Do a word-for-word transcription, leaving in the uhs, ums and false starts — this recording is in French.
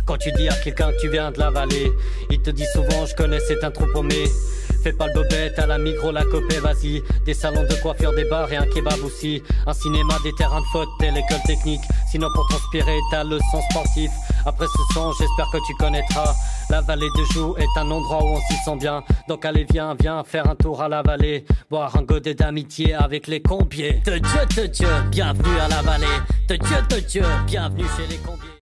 Quand tu dis à quelqu'un que tu viens de la vallée, il te dit souvent je connais c'est un trou paumé. Fais pas le bobette à la micro, la copée, vas-y. Des salons de coiffure, des bars et un kebab aussi. Un cinéma, des terrains de faute, telle école technique. Sinon pour transpirer, t'as le sens sportif. Après ce son, j'espère que tu connaîtras. La vallée de Joux est un endroit où on s'y sent bien. Donc allez viens, viens faire un tour à la vallée. Boire un godet d'amitié avec les combiers. Te Dieu, te Dieu, bienvenue à la vallée. Te Dieu, te Dieu, bienvenue chez les combiers.